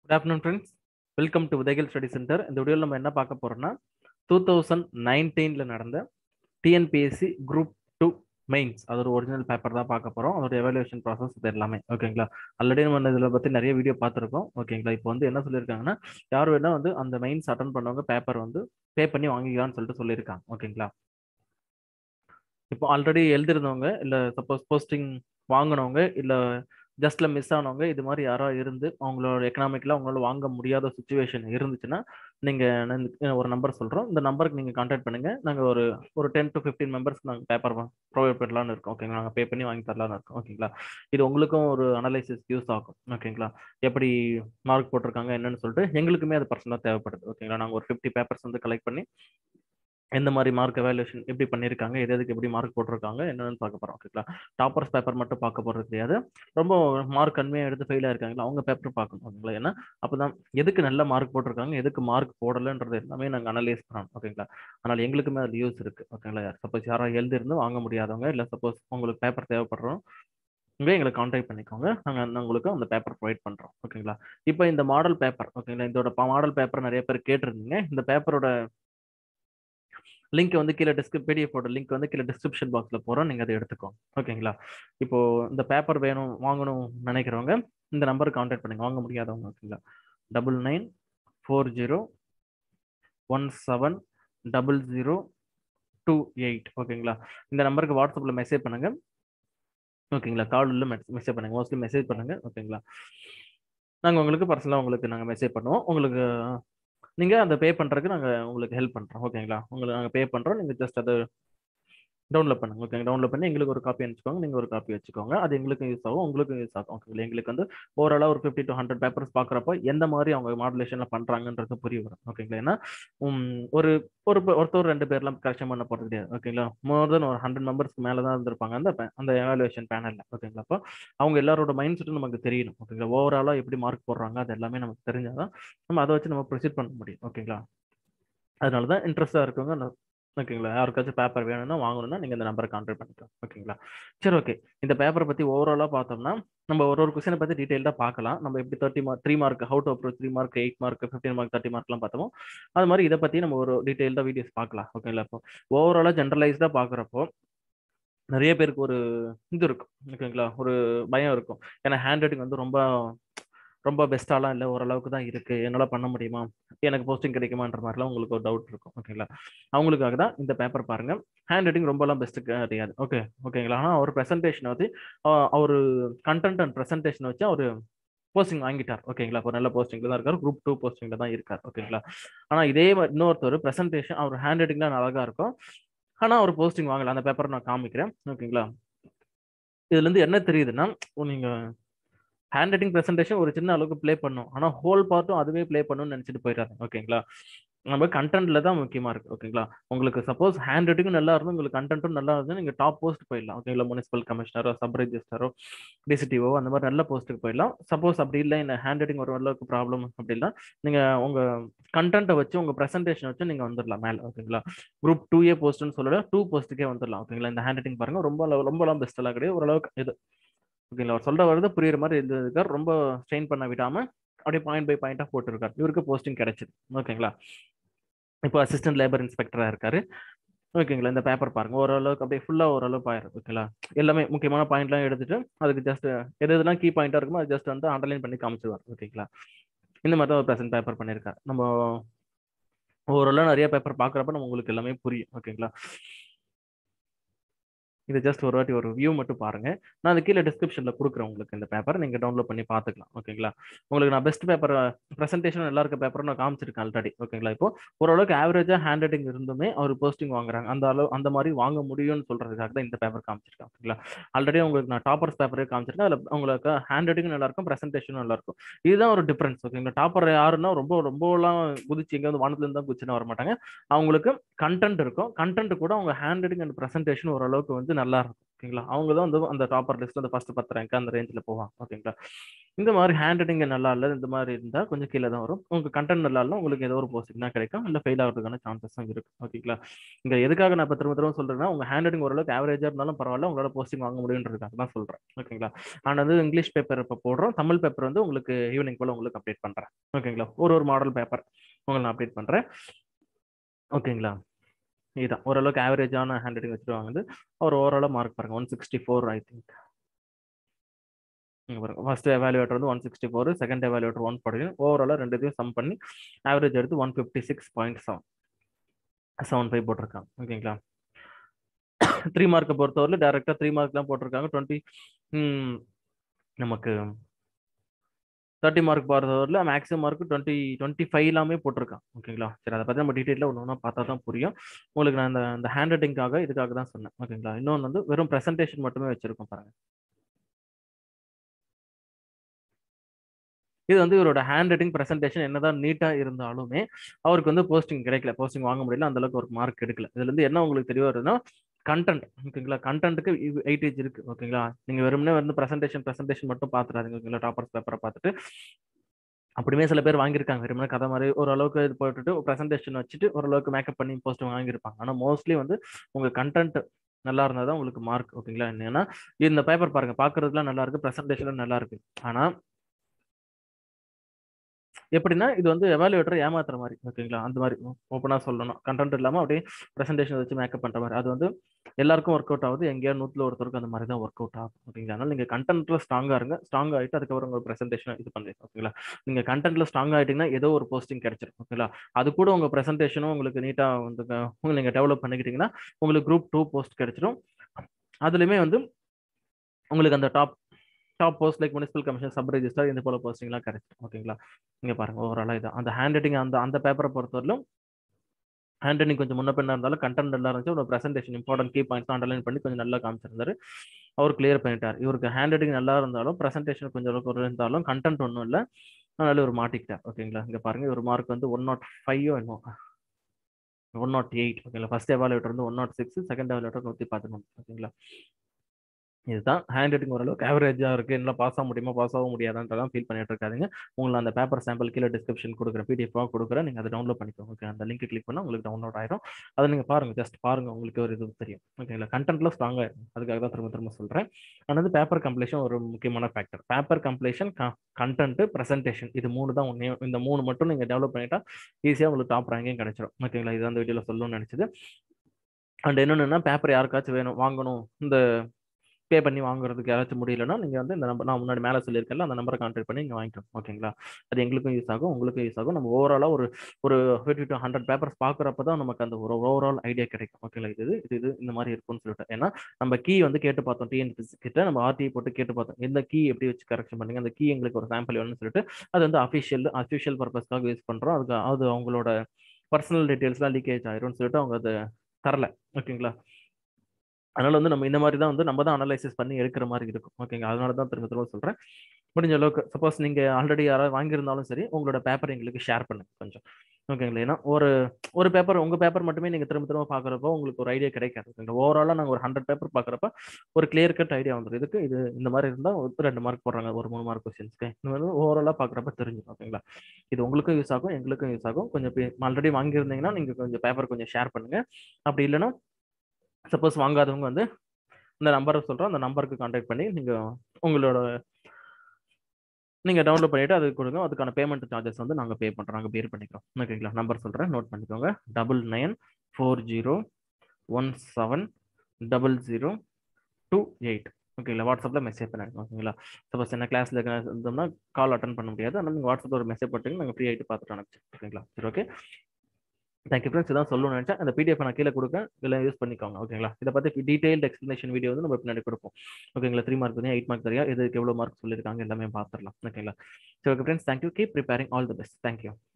Good afternoon, friends. Welcome to Udagal Study Center. இந்த வீடியோவில் நம்ம என்ன பார்க்க போறோம்னா 2019ல நடந்த டிஎன்பிஎஸ்சி குரூப் 2 மெயின்ஸ் அதோட ஒரிஜினல் பேப்பர் தான் பார்க்க போறோம். அதோட எவாலுவேஷன் ப்ராசஸ் இது எல்லாமே ஓகேங்களா. ஆல்ரெடி நம்ம இதில் பற்றி நிறைய வீடியோ பார்த்துருக்கோம் ஓகேங்களா. இப்போ வந்து என்ன சொல்லியிருக்காங்கன்னா யார் வேணா வந்து அந்த மெயின்ஸ் அட்டன் பண்ணவங்க பேப்பர் வந்து பே பண்ணி வாங்கிக்கலாம்னு சொல்லிட்டு சொல்லியிருக்காங்க ஓகேங்களா. இப்போ ஆல்ரெடி எழுதிருந்தவங்க இல்லை சப்போஸ் போஸ்டிங் வாங்கினவங்க இல்லை ஜஸ்ட்ல மிஸ் ஆனவங்க இது மாதிரி யாரோ இருந்து அவங்களோட எக்கனாமிக்ல அவங்களால வாங்க முடியாத சுச்சுவேஷன் இருந்துச்சுன்னா நீங்க ஒரு நம்பர் சொல்றோம். இந்த நம்பருக்கு நீங்க கான்டாக்ட் பண்ணுங்க. நாங்க ஒரு ஒரு 10 to 15 மெம்பர்ஸ்க்கு நாங்கள் பேப்பர் ப்ரொவைட் பண்ணலாம்னு இருக்கோம் ஓகேங்களா. நாங்கள் பே பண்ணி வாங்கி தரலாம்னு இருக்கோம் ஓகேங்களா. இது உங்களுக்கும் ஒரு அனலைசிஸ் யூஸ் ஆகும் ஓகேங்களா. எப்படி மார்க் போட்டிருக்காங்க என்னன்னு சொல்லிட்டு எங்களுக்குமே அது பர்சனலாக தேவைப்படுது ஓகேங்களா. நாங்கள் ஒரு 50 பேப்பர்ஸ் வந்து கலெக்ட் பண்ணி எந்த மாதிரி மார்க் எவாலுவேஷன் எப்படி பண்ணியிருக்காங்க எதுக்கு எப்படி மார்க் போட்டிருக்காங்க என்னன்னு பார்க்க போறோம் ஓகேங்களா. டாப்பர்ஸ் பேப்பர் மட்டும் பார்க்க போறது கிடையாது. ரொம்ப மார்க் கம்மியாக எடுத்து ஃபெயில் ஆயிருக்காங்களா அவங்க பேப்பர் பார்க்கணும் ஓகேங்களா. ஏன்னா அப்பதான் எதுக்கு நல்ல மார்க் போட்டிருக்காங்க எதுக்கு மார்க் போடலைன்றது எல்லாமே நாங்கள் அனலைஸ் பண்ணணும் ஓகேங்களா. அதனால எங்களுக்குமே அது யூஸ் இருக்கு ஓகேங்களா. சப்போஸ் யாராவது எழுதிருந்து வாங்க முடியாதவங்க இல்லை சப்போஸ் உங்களுக்கு பேப்பர் தேவைப்படுறோம் எங்களை கான்டாக்ட் பண்ணிக்கோங்க. நாங்கள் உங்களுக்கு அந்த பேப்பர் ப்ரொவைட் பண்ணுறோம் ஓகேங்களா. இப்போ இந்த மாடல் பேப்பர் ஓகேங்களா. இதோட மாடல் பேப்பர் நிறைய பேர் கேட்டிருந்தீங்க. இந்த பேப்பரோட லிங்க் வந்து கீழே பிடிஎஃபோட லிங்க் வந்து கீழே டிஸ்கிரிப்ஷன் பாக்ஸ்ல போறோம். நீங்க அதை எடுத்துக்கோங்க ஓகேங்களா. இப்போ இந்த பேப்பர் வேணும் வாங்கணும் நினைக்கிறவங்க இந்த நம்பருக்கு கான்டாக்ட் பண்ணுங்க. வாங்க முடியாதவங்க ஓகேங்களா. 9940170028 ஓகேங்களா. இந்த நம்பருக்கு வாட்ஸ்அப்ல மெசேஜ் பண்ணுங்க ஓகேங்களா. காலில் மெசேஜ் பண்ணுங்க. மோஸ்ட்லி மெசேஜ் பண்ணுங்க ஓகேங்களா. நாங்கள் உங்களுக்கு பர்சனலாக உங்களுக்கு நாங்கள் மெசேஜ் பண்ணுவோம். உங்களுக்கு நீங்கள் அந்த பே பண்ணுறதுக்கு நாங்கள் உங்களுக்கு ஹெல்ப் பண்ணுறோம் ஓகேங்களா. உங்களுக்கு நாங்கள் பே பண்ணுறோம். நீங்கள் ஜஸ்ட் அதை டவுன்லோட் பண்ணுங்க ஓகேங்க. டவுன்லோட் பண்ணி எங்களுக்கு ஒரு காப்பி அனுப்பிச்சுக்கோங்க. நீங்கள் ஒரு காப்பி வச்சுக்கோங்க. அது எங்களுக்கும் யூஸ் ஆகும் உங்களுக்கும் யூஸ் ஆகும் ஓகேங்களா. எங்களுக்கு வந்து ஓவராலாக ஒரு 50 to 100 பேப்பர்ஸ் பார்க்குறப்போ எந்த மாதிரி அவங்க மாடுலேஷனில் பண்ணுறாங்கன்றது புரிய வரும் ஓகேங்களா. ஏன்னா ஒரு ஒருத்தர் 2 பேர்லாம் கரெக்ஷன் பண்ண போகிறது கிடையாது ஓகேங்களா. மோர் தென் ஒரு 100 மெம்பர்ஸ்க்கு மேலே தான் இருந்திருப்பாங்க அந்த எவாலுவேஷன் பேனலில் ஓகேங்களா. அப்போ அவங்க எல்லாரோட மைண்ட் செட்டும் நமக்கு தெரியணும் ஓகேங்களா. ஓவராலாக எப்படி மார்க் போடுறாங்க அது எல்லாமே நமக்கு தெரிஞ்சாதான் நம்ம அதை வச்சு நம்ம ப்ரொசீட் பண்ண முடியும் ஓகேங்களா. அதனால தான் இன்ட்ரெஸ்டாக இருக்கவங்க ஓகேங்களா. யாருக்காச்சும் பேப்பர் வேணும்னா வாங்கணும்னா நீங்கள் இந்த நம்பரை கான்டாக்ட் பண்ணிக்கலாம் ஓகேங்களா. சரி ஓகே. இந்த பேப்பரை பற்றி ஓவராலாக பார்த்தோம்னா நம்ம ஒரு கொஸ்டினை பற்றி டீட்டெயிலாக பார்க்கலாம். நம்ம எப்படி 30 mark 3 mark how to approach 3 mark 8 mark 15 mark 30 மார்க்லாம் பார்த்தோமோ அது மாதிரி இதை பற்றி நம்ம ஒரு டீட்டெயில்டாக வீடியோஸ் பார்க்கலாம் ஓகேங்களா. இப்போ ஓவராலாக ஜென்ரலைஸ்டாக பார்க்குறப்போ நிறைய பேருக்கு ஒரு இது இருக்கும் ஓகேங்களா. ஒரு பயம் இருக்கும். ஏன்னா ஹேண்ட் ரைட்டிங் வந்து ரொம்ப ரொம்ப பெஸ்ட்டாலாம் இல்லை ஓரளவுக்கு தான் இருக்கு என்னால் பண்ண முடியுமா எனக்கு போஸ்டிங் கிடைக்குமான்ற மாதிரிலாம் உங்களுக்கு ஒரு டவுட் இருக்கும் ஓகேங்களா. அவங்களுக்காக தான் இந்த பேப்பர் பாருங்க. ஹேண்ட் ரைட்டிங் ரொம்பலாம் பெஸ்ட்டு கிடையாது ஓகேங்களா. ஆனால் அவர் ப்ரெசன்டேஷன் வச்சு அவர் கண்டென்ட் அண்ட் ப்ரெசன்டேஷன் வச்சு அவர் போஸ்டிங் வாங்கிட்டார் ஓகேங்களா. ஒரு நல்ல போஸ்டிங்ல தான் இருக்கார். குரூப் 2 போஸ்டிங்ல தான் இருக்கார் ஓகேங்களா. ஆனால் இதே இன்னொருத்தர் ப்ரெசன்டேஷன் அவர் ஹேண்ட் ரைட்டிங் தான் அழகா இருக்கும். ஆனால் அவர் போஸ்டிங் வாங்கல. அந்த பேப்பரை நான் காமிக்கிறேன் ஓகேங்களா. இதுல இருந்து என்ன தெரியுதுன்னா நீங்க ஹேண்ட் ரைட்டிங் ப்ரெசன்டேஷன் ஒரு சின்ன அளவுக்கு ப்ளே பண்ணும். ஆனால் ஹோல் பார்ட்டும் அதுவே ப்ளே பண்ணணும்னு நினச்சிட்டு போயிடாது ஓகேங்களா. நம்ம கண்டென்ட்ல தான் முக்கியமா இருக்கு ஓகேங்களா. உங்களுக்கு சப்போஸ் ஹேண்ட் ரைட்டிங்கும் நல்லா இருக்கும் உங்களுக்கு கண்டென்ட்டும் நல்லா இருக்கும் நீங்க டாப் போஸ்ட் போயிடலாம் ஓகேங்களா. முனிசிபல் கமிஷனரோ சப் ரெஜிஸ்டரோ டிசிடிஓ அந்த மாதிரி நல்ல போஸ்ட்டுக்கு போயிடலாம். சப்போஸ் அப்படி இல்லை இந்த ஹேண்ட் ரைட்டிங் ஒரு அளவுக்கு ப்ராப்ளம் அப்படின்னா நீங்க உங்க கண்டென்ட்டை வச்சு உங்க ப்ரெசன்டேஷன் வச்சு நீங்க வந்துடலாம் மேலே ஓகேங்களா. குரூப் 2A போஸ்ட்னு சொல்லல 2 போஸ்ட்டுக்கே வந்துடலாம் ஓகேங்களா. இந்த ஹேண்ட் ரைட்டிங் பாருங்க ரொம்பலாம் பெஸ்ட் எல்லாம் கிடையாது ஓரளவுக்கு இது ஓகேங்களா. அவர் சொல்ற வருது புரியுற மாதிரி இருந்திருக்கார். ரொம்ப ஸ்ட்ரெயின் பண்ண விடாம அப்படியே பாயிண்ட் பை பாயிண்டா போட்டிருக்காரு. இவருக்கு போஸ்டிங் கிடைச்சது ஓகேங்களா. இப்போ அசிஸ்டன்ட் லேபர் இன்ஸ்பெக்டரா இருக்காரு ஓகேங்களா. இந்த பேப்பர் பாருங்க ஓரளவுக்கு அப்படியே ஃபுல்லா ஓரளவுக்கு ஆயிரும் ஓகேங்களா. எல்லாமே முக்கியமான பாயிண்ட்லாம் எடுத்துட்டு அதுக்கு ஜஸ்ட் எதுலாம் கீ பாயிண்டா இருக்குமோ அது ஜஸ்ட் வந்து அண்டர்லைன் பண்ணி காமிச்சிருவார் ஓகேங்களா. இந்த மாதிரி தான் ஒரு ப்ரெசென்ட் பேப்பர் பண்ணியிருக்காரு. நம்ம ஓரளவு நிறைய பேப்பர் பார்க்குறப்ப நம்ம உங்களுக்கு எல்லாமே புரியும் ஓகேங்களா. இது ஜஸ்ட் ஒரு வாட்டி ஒரு வியூ மட்டும் பாருங்க. நான் அது கீழே டிஸ்கிரிப்ஷன்ல கொடுக்குறேன் உங்களுக்கு இந்த பேப்பர் நீங்க டவுன்லோட் பண்ணி பார்த்துக்கலாம் ஓகேங்களா. உங்களுக்கு நான் பெஸ்ட் பேப்பர் ப்ரெசன்டேஷன் நல்லா இருக்க பேப்பர் நான் காமிச்சிருக்கேன் ஆல்ரெடி ஓகேங்களா. இப்போ ஓரளவுக்கு ஆவரேஜா ஹேண்ட் ரைட்டிங் இருந்துமே அவர் போஸ்டிங் வாங்குறாங்க அந்த மாதிரி வாங்க முடியும்னு சொல்றதுக்காக தான் இந்த பேப்பர் காமிச்சிருக்கேன் ஓகேங்களா. ஆல்ரெடி உங்களுக்கு நான் டாப்பர்ஸ் பேப்பரே காமிச்சிருக்கேன். அதில் உங்களுக்கு ஹேண்ட் ரைட்டிங் நல்லா இருக்கும் ப்ரெசன்டேஷனும் நல்லா இருக்கும். இதுதான் ஒரு டிஃபரன்ஸ் ஓகேங்களா. டாப்பர் யாருன்னா ரொம்பலாம் குதிச்சு எங்க வந்து வானத்துல இருந்தா குதிச்சுன்னு வர மாட்டாங்க. அவங்களுக்கு கண்டென்ட் இருக்கும். கண்டென்ட் கூட அவங்க ஹேண்ட் ரைட்டிங் அண்ட் ப்ரெசன்டேஷன் ஓரளவுக்கு வந்து நல்லா இருக்கும் ஓகேங்களா. அவங்க தான் வந்து அந்த டாப்பர் லிஸ்ட் அந்த ஃபர்ஸ்ட் 10 ரேங்க் அந்த ரேஞ்சில் போவாங்க. ஓகேங்களா. இந்த மாதிரி ஹேண்ட் ரைட்டிங் நல்லா இல்லை, இந்த மாதிரி இருந்தால் கொஞ்சம் கீழே தான் வரும். உங்க கண்டென்ட் நல்லா இல்லை, உங்களுக்கு ஏதோ ஒரு போஸ்டிங் தான் கிடைக்கும், இல்லை ஃபெயில் ஆகிறதுக்கான சான்சஸும் இருக்கு. ஓகேங்களா. இங்க எதுக்காக நான் இப்போ திரும்ப திரும்ப சொல்றேன்னா, உங்க ஹேண்ட் ரைட்டிங் ஓரளவுக்கு ஆவரேஜா இருந்தாலும் பரவாயில்ல, உங்களால போஸ்டிங் வாங்க முடியுன்றதுக்காக தான் சொல்றேன். ஓகேங்களா. நான் வந்து இங்கிலீஷ் பேப்பர் இப்போ போடுறோம், தமிழ் பேப்பர் வந்து உங்களுக்கு ஈவினிங் போல உங்களுக்கு அப்டேட் பண்றேன். ஓகேங்களா. ஒரு மாடல் பேப்பர் உங்களுக்கு நான் அப்டேட் பண்றேன். ஓகேங்களா. இதுதான் ஓரளவுக்கு ஆவரேஜான ஹேண்ட் ரைட்டிங் வச்சுட்டு வாங்குது. அவர் ஓவராலாக மார்க் பாருங்க 164 ஐ திங்க். இங்க பாருங்க, ஃபர்ஸ்ட் எவாலுவேட்டர் வந்து 164, செகண்ட் எவாலுவேட்டர் 140, ஓவராலாக ரெண்டுத்தையும் சம் பண்ணி ஆவரேஜ் எடுத்து 156.75 போட்டிருக்காங்க. ஓகேங்களா. 3 மார்க்கை பொறுத்தவரை டேரெக்டாக 3 மார்க் தான் போட்டிருக்காங்க. 20 நமக்கு 30 மார்க் பொறுத்தவரையில் மேக்ஸிமம் மார்க் 25 எல்லாமே போட்டிருக்கான். ஓகேங்களா. சரி, அதை பற்றி நம்ம டீட்டெயிலாக ஒன்று ஒன்றா பார்த்தா தான் புரியும் உங்களுக்கு. நான் அந்த ஹேண்ட் ரைட்டிங்காக இதுக்காக தான் சொன்னேன். ஓகேங்களா. இன்னொன்று வந்து வெறும் ப்ரெசன்டேஷன் மட்டுமே வச்சிருக்கோம் பாருங்க. இது வந்து இவரோட ஹேண்ட் ரைட்டிங் பிரசன்டேஷன் என்னதான் நீட்டா இருந்தாலுமே அவருக்கு வந்து போஸ்டிங் கிடைக்கல, போஸ்டிங் வாங்க முடியல, அந்த அளவுக்கு ஒரு மார்க் எடுக்கல. இதுல இருந்து என்ன உங்களுக்கு தெரிய வருதுன்னா, கண்டென்ட். ஓகேங்களா. கண்டென்ட்டுக்கு வெயிட்டேஜ் இருக்கு. ஓகேங்களா. நீங்க வெறுமனே வந்து பிரசன்டேஷன் மட்டும் பாத்துறாதீங்க. ஓகேங்களா. டாப்பர்ஸ் பேப்பரை பார்த்துட்டு அப்படியுமே சில பேர் வாங்கியிருக்காங்க. வெறுமனே கதை மாதிரி ஓரளவுக்கு இது போட்டுட்டு பிரசன்டேஷன் வச்சுட்டு ஓரளவுக்கு மேக்கப் பண்ணி போஸ்ட் வாங்கியிருப்பாங்க. ஆனா மோஸ்ட்லி வந்து உங்க கண்டென்ட் நல்லா இருந்தால் தான் உங்களுக்கு மார்க். ஓகேங்களா. என்னன்னா இந்த பேப்பர் பாருங்க, பாக்குறதுலாம் நல்லா இருக்கு, பிரசன்டேஷன் நல்லா இருக்கு. ஆனா எப்படின்னா இது வந்து எவாலுவேட்டர் ஏமாத்துற மாதிரி. ஓகேங்களா. அந்த மாதிரி ஓப்பனா சொல்லணும், கண்டென்ட் இல்லாம அப்படியே பிரசன்டேஷன் வச்சு மேக்கப் பண்ற மாதிரி அது வந்து எல்லாருக்கும் ஒர்க் அவுட் ஆகுது. எங்கேயா 100ல ஒருத்தருக்கு அந்த மாதிரி தான் ஒர்க் அவுட் ஆகும். ஓகேங்களா. அதனால நீங்க கண்டென்ட்ல ஸ்ட்ராங்கா இருங்க. ஸ்ட்ராங் ஆயிட்டு அதுக்கப்புறம் உங்க பிரசன்டேஷன் இது பண்ணுங்க. ஓகேங்களா. நீங்க கண்டென்ட்ல ஸ்ட்ராங் ஆயிட்டீங்கன்னா ஏதோ ஒரு போஸ்டிங் கிடைச்சிடும். ஓகேங்களா. அது கூட உங்க பிரசன்டேஷனும் உங்களுக்கு நீட்டா வந்து நீங்க டெவலப் பண்ணிக்கிட்டீங்கன்னா உங்களுக்கு குரூப் 2 போஸ்ட் கிடைச்சிடும். அதுலயுமே வந்து உங்களுக்கு அந்த top post like municipal commission, sub register, இந்த போல போஸ்டிங்லாம் கிடைச்சிடும். ஓகேங்களா. நீங்க பாருங்க ஓவராலா இதான் அந்த ஹேண்ட் ரைட்டிங். அந்த பேப்பரை பொறுத்தவரையிலும் ஹேண்ட் ரைட்டிங் கொஞ்சம் முன்ன பின்னா இருந்தாலும் கண்டென்ட் நல்லா இருந்துச்சு. ஒரு presentation important key points underline பண்ணி கொஞ்சம் நல்லா காமிச்சிருந்தாரு. அவர் கிளியர் பண்ணிட்டார். இவருக்கு ஹேண்ட் ரைட்டிங் நல்லா இருந்தாலும் பிரசன்டேஷன் கொஞ்சம் அளவுக்கு ஒரு இருந்தாலும் கண்டென்ட் ஒன்றும் இல்லை, அதனால ஒரு மாட்டிக்கிட்டார். ஓகேங்களா. இங்க பாருங்க ஒரு மார்க் வந்து 105 என்னமோ 108. ஓகேங்களா. ஃபர்ஸ்ட் எவாலுவேட்டர் வந்து 106, செகண்ட் எவாலுவேட்டர் 111. ஓகேங்களா. இதுதான் ஹேண்ட் ரைட்டிங் ஓரளவுக்கு ஆவரேஜா இருக்கு. என்ன பாஸ் ஆக முடியுமா, பாஸ் ஆக முடியாதான்றதான் ஃபீல் பண்ணிட்டு இருக்காதீங்க. உங்களுக்கு அந்த பேப்பர் சாம்பிள் கீழே டிஸ்கிரிப்ஷன் கொடுக்குறேன், பிடிஎஃப் கொடுக்குறேன், நீங்க அதை டவுன்லோட் பண்ணிக்கோங்க. ஓகே, அந்த லிங்க் கிளிக் பண்ணா உங்களுக்கு டவுன்லோட் ஆயிரும். அதை நீங்க பாருங்க, ஜஸ்ட் பாருங்க, உங்களுக்கு ஒரு இது தெரியும். ஓகேங்களா. கண்டென்ட்ல ஸ்ட்ராங்கா இருக்கும், அதுக்காக தான் திரும்ப திரும்ப சொல்றேன். ஆனால் வந்து பேப்பர் கம்ப்ளீஷன் ஒரு முக்கியமான factor. Paper completion, content, presentation, இது 3 தான் ஒன்னே. இந்த 3 மட்டும் நீங்க டெவலப் பண்ணிட்டா ஈஸியா உங்களுக்கு டாப் ரேங்கிங் கிடைச்சிடும். ஓகேங்களா. இது அந்த வீடியோல சொல்லணும்னு நினைச்சது. அண்ட் என்னன்னா, பேப்பர் யாருக்காச்சும் வேணும், வாங்கணும், இந்த பே பண்ணி வாங்குறதுக்கு யாராச்சும் முடியலன்னா நீங்க வந்து இந்த நம்பர் நான் முன்னாடி மேலே சொல்லியிருக்கேன்ல, அந்த நம்பரை கான்டாக்ட் பண்ணி நீங்க வாங்கிக்கணும். ஓகேங்களா. அது எங்களுக்கும் யூஸ் ஆகும், உங்களுக்கும் யூஸ் ஆகும். நம்ம ஓவராலா ஒரு ஒரு 50 to 100 பேப்பர்ஸ் பார்க்குறப்ப தான் நமக்கு அந்த ஒரு ஓவரால் ஐடியா கிடைக்கும். ஓகேங்களா. இது இந்த மாதிரி இருக்கும்னு சொல்லிட்டு. ஏன்னா நம்ம கீ வந்து கேட்டு பார்த்தோம், டிஎன்பிஎஸ்சி கிட்ட நம்ம ஆர்டிஐ போட்டு கேட்டு பார்த்தோம், எந்த கீ எப்படி வச்சு கரெக்ஷன் பண்ணீங்க, அந்த கீ எங்களுக்கு ஒரு சாம்பிள் வேணும்னு சொல்லிட்டு. அது வந்து அஃபிஷியல் பர்பஸ்க்காக யூஸ் பண்றோம். அதுக்கு அது அவங்களோட பர்சனல் டீடைல்ஸ்லாம் லீக்கேஜ் ஆயிரும்னு சொல்லிட்டு அவங்க அதை தரல. ஓகேங்களா. அதனால வந்து நம்ம இந்த மாதிரி தான் வந்து நம்ம தான் அனலைசிஸ் பண்ணி எடுக்கிற மாதிரி இருக்கும். ஓகேங்க. அதனால தான் திரும்ப திரும்ப சொல்றேன். முடிஞ்ச அளவுக்கு சப்போஸ் நீங்க ஆல்ரெடி யாராவது வாங்கியிருந்தாலும் சரி, உங்களோட பேப்பர் எங்களுக்கு ஷேர் பண்ணுங்க கொஞ்சம். ஓகேங்களா. ஏன்னா ஒரு பேப்பர், உங்க பேப்பர் மட்டுமே நீங்க திரும்ப திரும்ப பாக்குறப்போ உங்களுக்கு ஒரு ஐடியா கிடைக்காது. ஓவராலா நாங்க ஒரு 100 பேப்பர் பாக்குறப்ப ஒரு கிளியர் கட் ஐடியா வந்துடும். இதுக்கு இது இந்த மாதிரி இருந்தா ஒரு 2 மார்க் போடுறாங்க, ஒரு 3 மார்க் கொஸ்டின்ஸ்க்கு. இந்த மாதிரி ஓவராலா பாக்குறப்ப தெரிஞ்சுக்கும். ஓகேங்களா. இது உங்களுக்கும் யூஸ் ஆகும், எங்களுக்கும் யூஸ் ஆகும். கொஞ்சம் ஆல்ரெடி வாங்கியிருந்தீங்கன்னா நீங்க கொஞ்சம் பேப்பர் கொஞ்சம் ஷேர் பண்ணுங்க. அப்படி இல்லைன்னா சப்போஸ் வாங்காதவங்க வந்து இந்த நம்பரை சொல்றோம், அந்த நம்பருக்கு கான்டாக்ட் பண்ணி உங்களோட நீங்க டவுன்லோட் பண்ணிட்டு அது கொடுங்க. அதுக்கான பேமெண்ட் சார்ஜஸ் வந்து நாங்க பே பண்றோம், நாங்க பேர் பண்ணிக்கிறோம். ஓகேங்களா. நம்பர் சொல்றேன், நோட் பண்ணிக்கோங்க. 9940170028. ஓகேங்களா. வாட்ஸ்அப்ல மெசேஜ் பண்ணிருக்கோம். ஓகேங்களா. சப்போஸ் என்ன கிளாஸ்ல இருந்தோம்னா கால் அட்டன் பண்ண முடியாது, அதனால நீங்க வாட்ஸ்அப்ல ஒரு மெசேஜ் போட்டுங்க, நாங்க ஃப்ரீ ஆயிட்டு பார்த்துட்டு அனுப்பிச்சு. ஓகேங்களா. சரி, ஓகே. Thank you friends. இதான் சொல்லணும்னு நினைச்சேன். அந்த பிடிஎஃப் நான் கீழே கொடுக்கேன், இதெல்லாம் யூஸ் பண்ணிக்கோங்க. ஓகேங்களா. இதை பற்றி டீடைல்டு எக்ஸ்பிளேஷன் வீடியோ வந்து நம்ம பின்னாடி கொடுப்போம். ஓகேங்களா. 3 மார்க் தெரியும், 8 மார்க் தெரியும், இதுக்கு எவ்வளோ மார்க் சொல்லியிருக்காங்க எல்லாமே பார்த்துடலாம். ஓகேங்களா. சரி, okay friends. Thank you. Keep preparing. All the best. Thank you.